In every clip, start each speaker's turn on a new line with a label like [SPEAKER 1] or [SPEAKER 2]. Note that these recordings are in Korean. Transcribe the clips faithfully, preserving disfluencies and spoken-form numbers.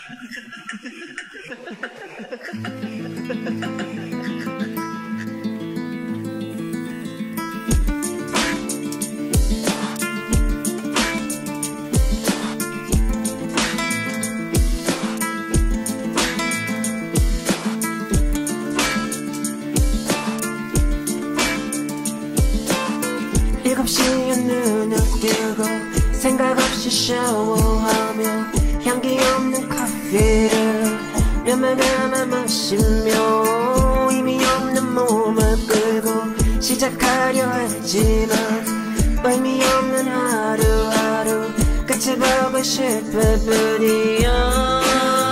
[SPEAKER 1] 일곱 시에 눈을 뜨고 생각 없이 샤워하며 향기 없는 커피를 몇 마시며 의미 없는 몸을 끌고 시작하려 했지만 의미 없는 하루하루 끝을 보고 싶을 뿐이야.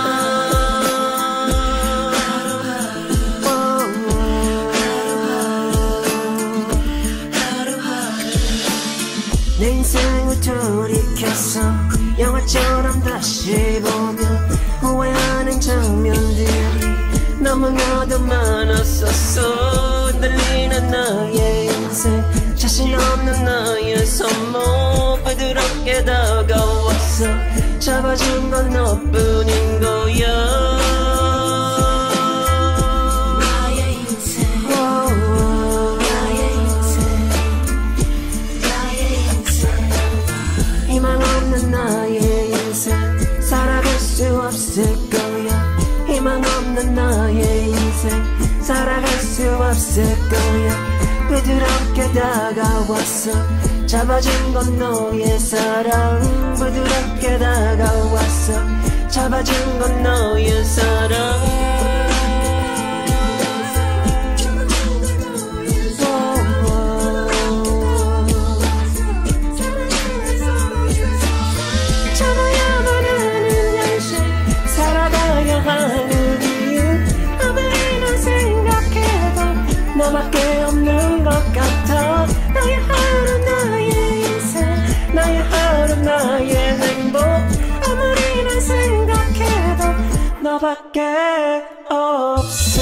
[SPEAKER 1] 내 인생을 돌이켜서 영화처럼 다시 보면 후회하는 장면들이 너무나도 많았었어. 흔들리는 나의 인생, 자신 없는 나의 손목 부드럽게 다가왔어. 잡아준 건 너뿐인 거야. 희망 없는 나의 인생 살아갈 수 없을 거야. 희망 없는 나의 인생 살아갈 수 없을 거야. 부드럽게 다가왔어. 잡아준 건 너의 사랑. 부드럽게 다가왔어. 잡아준 건 너의 사랑. 너밖에 없는 것 같아. 나의 하루 나의 인생, 나의 하루 나의 행복. 아무리 난 생각해도 너밖에 없어.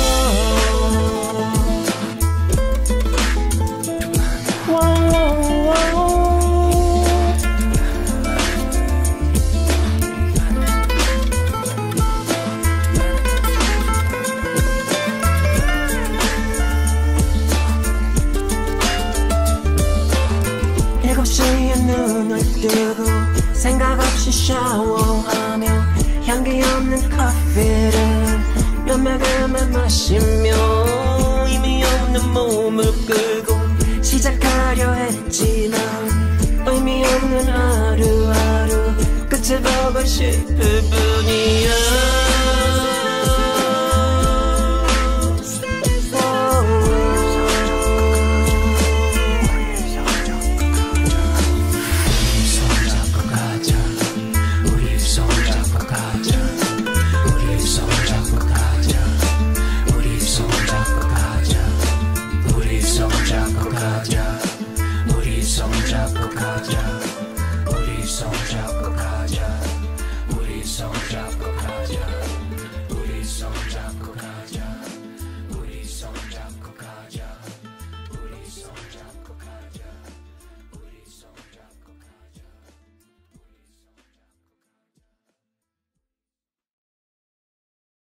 [SPEAKER 1] 일곱 시에 눈을 뜨고 생각 없이 샤워하며 향기 없는 커피를 몇 모금을 마시며 의미 없는 몸을 끌고 시작하려 했지만 의미 없는 하루하루 끝을 보고 싶을 뿐이야.
[SPEAKER 2] 우리 손잡고 가자.